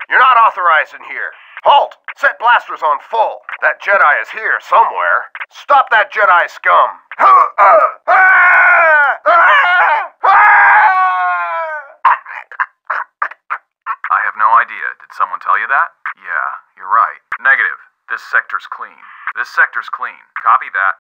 You're not authorized in here. Halt! Set blasters on full. That Jedi is here somewhere. Stop that Jedi scum. I have no idea. Did someone tell you that? Yeah, you're right. Negative. This sector's clean. This sector's clean. Copy that.